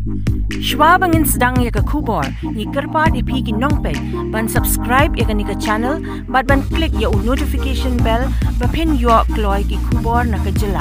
Shwa bangin sedang ïaka kubor, ni kerpat ipi ki nongpet, ban subscribe ïaka ni ka channel, ban klik ya notification bell, pin yo kloy ki kubor na ka jela.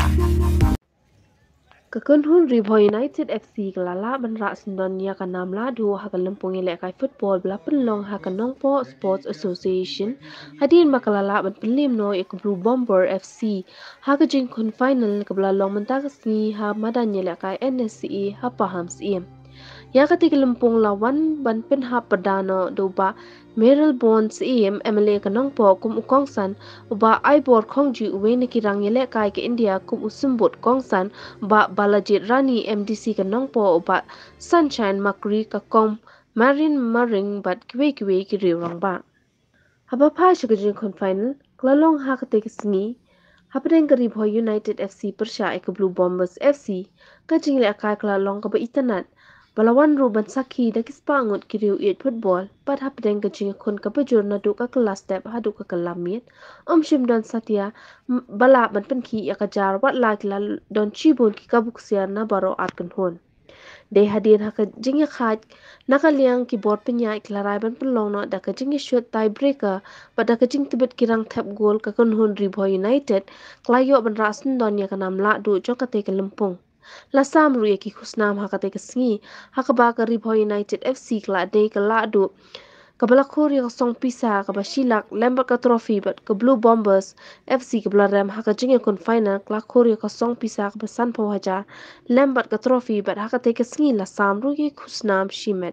Kynhun Ri-Bhoi United FC kelala benrak syndon ïaka nam Lahduh haka Lympung Ialehkai football bala pynlong haka Nongpoh Sports Association hadien makalala ban pynliem no ïaka Blue Bomber FC haka jingïakhun phainal ke bala long mynta sngi ha Madan Ialehkai NSCA ha Pahamsyiem. Iaka tiga Lympung lawan ban pynhap perdana doba Mayral bon siem MLA ke Nongpoh kum ukongsan Bah Aibor Khongjee uwe nakirang Ialehkai ke India kum usumbut kongsan Bah Balajied Ranee MDC ke Nongpoh Bah Sunshine Makri ke kom Marian Maring bat kiwe ki riurang ba. Haba pa syaka jingïakhun final klalong ha katei ke sngi hapadeng ke Ri-Bhoi United FC persya ke Blue Bombers FC ke jingïakhai klalong ke ba itanat balawan ruban saki da kispangut kiriu iat football pat hapadeng ke jingïakhun ke bajur nadu ke kelas step hadu ke kelamit syndon satya bala ban penki ïaka jar wat la kila don chibun ki kabuksian na baro at kynhun de hadien haka jingïakhai nakaliang ki board penyai klarai ban pynlong no da ke jingïakhut tiebreaker pada ke jing tibet kirang tap goal ke kynhun Ri-Bhoi United klayo ban ras syndon ïaka nam Lahduh jong katei ke Lympung. Lasam ruye ki khusnam haka te ke sngi haka ba ke Ri-Bhoi United FC kla de ke Lahduh ke balakur yang song pisa ke basilak lembat ke trofi bat ke Blue Bombers FC ke belarem haka jingïakhun final kelakur yang song pisa ke besan pawajar lembat ke trofi bat haka te ke sngi lasam ruye khusnam shimet.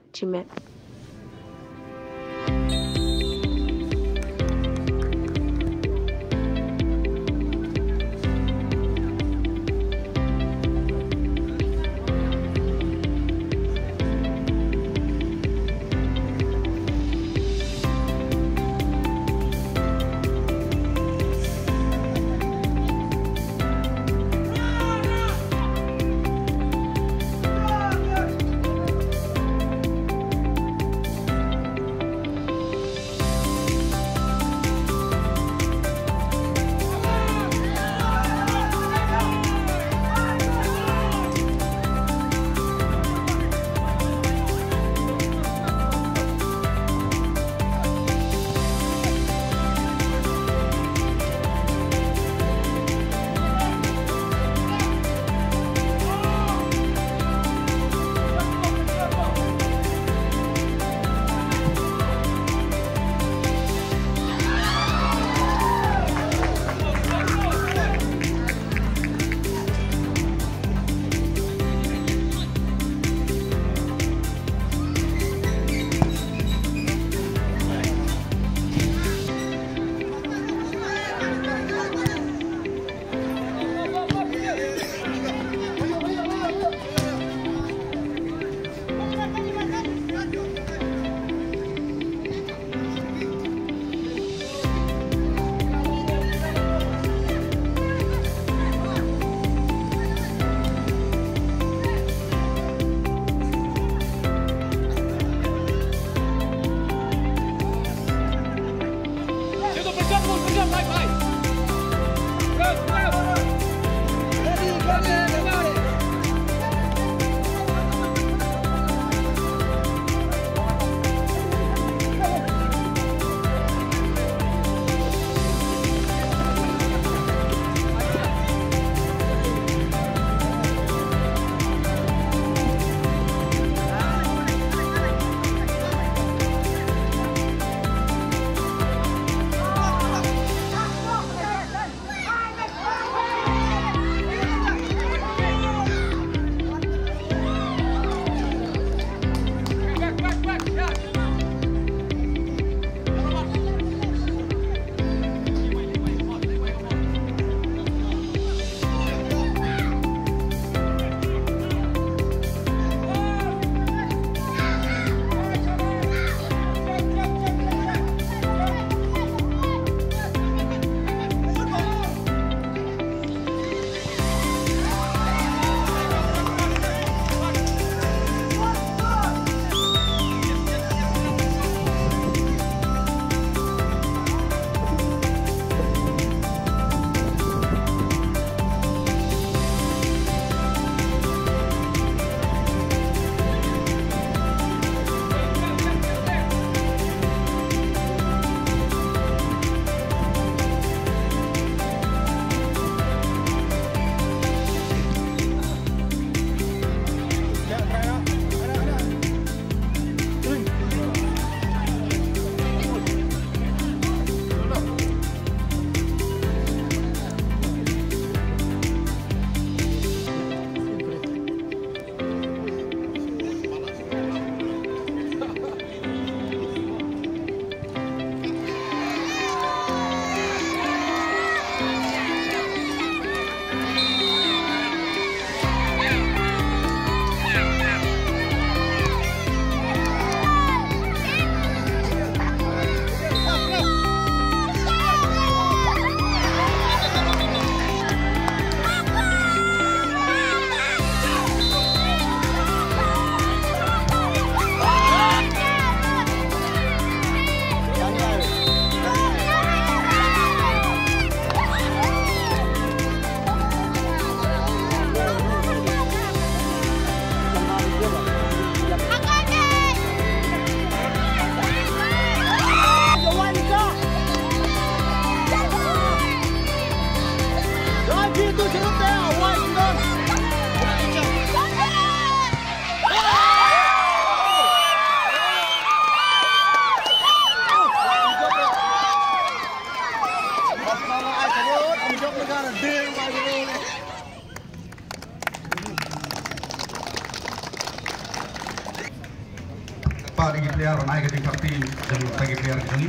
Pak di player naik ke tingkat tim dan bagi player ini.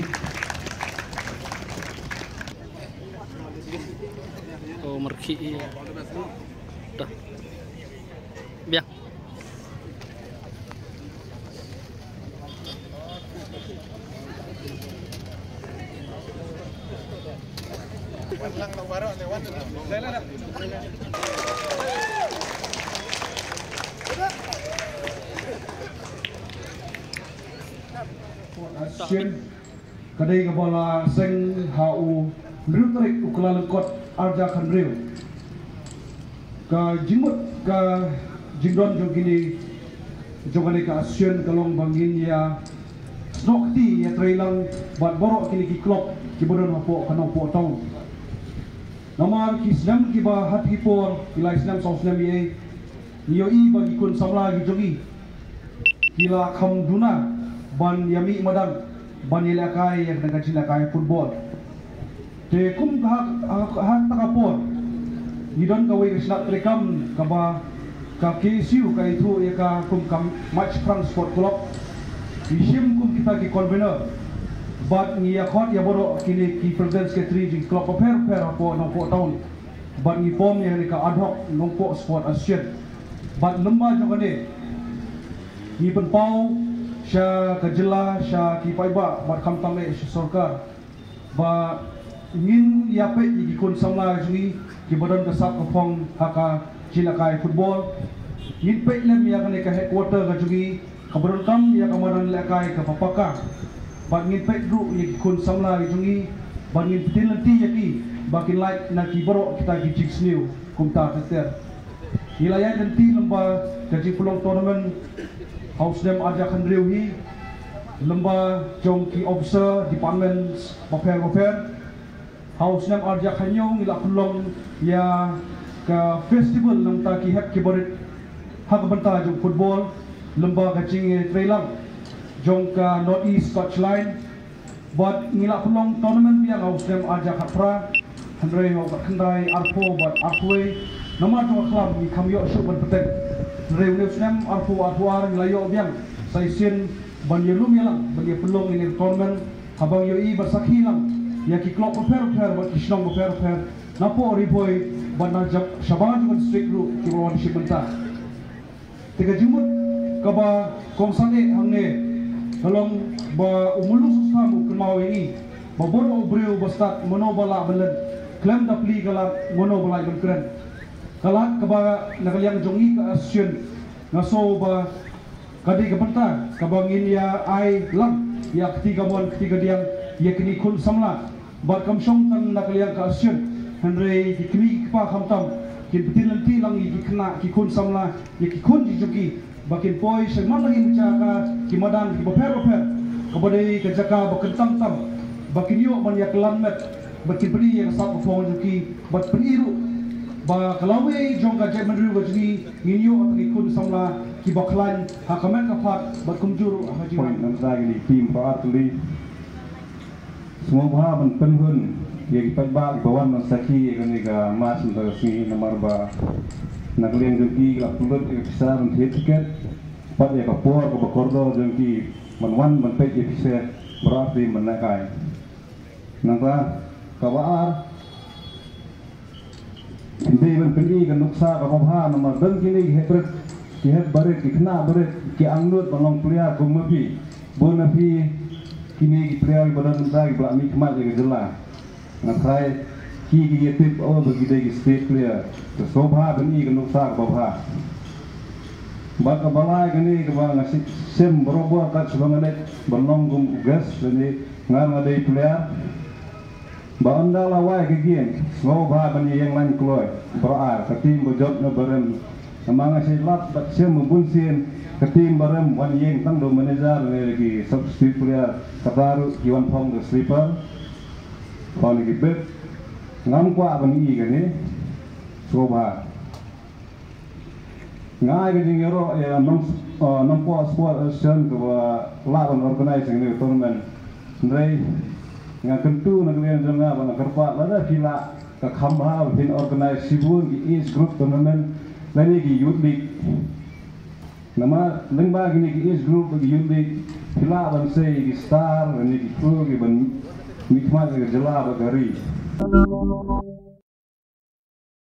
Oh merki. Dah. Biar. Asian kadai kepala seng hau rutrik ukla lengkot arja khandriu ka jimut ka jingdon jogini jogani ka Asian kalong bangin ya snokti ya trailang bat borok kini ki klop ki bodon hapo kanong po taun nama ki snam ki ba hat hipor ilai snam saus snam ye niyo i bagi kun samla gi jogi kila kham duna ban yami Madan ban ïalehkai yang dengan ïalehkai phutbol te kum hak takapor nidon kawai kesnak rekam kaba ka KSU ka itu ya ka kum kam match France sport club isim kum kita ki convener bat ngiakhon ya bodo kini ki president secretary jing club per apo Nongpoh town bat ngi form ya ni ka ad hoc Nongpoh Sports Association bat lemba jogane ni penpau sya kejela sya kipaiba bat kamtang le sorkar ba ingin yape di kun samla jui ki badan kesap kepong haka ïalehkai football ingin petlem ya kan ka headquarter ka jui ka badan kam ya ka Madan ïalehkai ka papaka ba ingin petru ya ki kun samla jui ba ingin petilenti ya ki bakin like na ki baro kita ki jigsniu kumta teter wilayah nanti lembah kaji pelong tournament House dem aja khandriu hi lemba jong ki officer department bafer House dem aja khanyong ila kulong ya ka festival nang ta ki hak ki borit hak banta jong football lemba kacing trailang jong ka North East Touchline buat ngila kulong tournament yang House dem aja khapra handrai ho khandai arpo buat arpoi nama jong club ni kamyo shu ban petek Reunion Snam arpuar ngelayo biang saisen ban yelum yalang ban ye pelong ini tournament habang yoi bersakhi lang ya ki klok per ban kisnong per napo Ri-Bhoi ban najab shaban ban strict ru ki wan shimenta tiga jumut kaba kongsane hangne kalong ba umulu susamu kemau ini ba boro obreu bastat monobala balen klem dapli kala monobala ban keren kalak kaba nakaliang jongi ka Asian ngaso ba kadi kapenta kabangin ya ai lang ya ketiga diang ya kini kun samla ba kamsong tan nakaliang ka Asian handre kini pa khamtam kin petilanti lang ki kena ki kun samla ya ki kun jogi bakin poi seman lagi bicara ki Madan ki baper kabade ka jaka bakentang tam bakin yo man ya kelanmet bakin beri yang sap phone jogi bat peniru ba kalawe jong ka jai mandru wajni nginyo atki kun samla ki baklan hakamet kapat bat kumjuru haji point nan sa ni tim pa atli semua bah ban kynhun ye ki pagba bawan man saki ni ga mas nda si nomor ba nakleng jogi la pulut e pisar un tiket pat ye ka por ko bakordo jogi man wan man pet ye pisar berarti menakai nangka kabar hindi man pili kan nuksa ka mabha na madan kini hebret ki heb baret ki khna baret ki angnut balong player kumapi bonapi kini ki player badan sa ki blami khmat ye jela ngai ki yetip o bagi de state player to sobha bani kan nuksa ka mabha ba ka balai kini ka ba ngasi sem berobo ka sebanganet balong kum gas ni ngar ngade player ba anda lawai ke gien semua bah bani yang lain keluar berar ketim bojot na barem amang asilat bat sem membunsin ketim barem wan yang tang do manager lagi substitute player kabaru kiwan phong the sleeper kon gi bet ngam kwa bani gani soba ngai ge ngero ya Nongpoh Sports Association ko lawan organizing ni tournament ndai nga kentu naglian jonga bang kerpa lada kila ka khamba bin organize sibun ki is group tournament lani ki youth league nama lengba gini ki is group ki youth league Pila ban sei di star, ni di flu, ban mikmat ke jela bagari.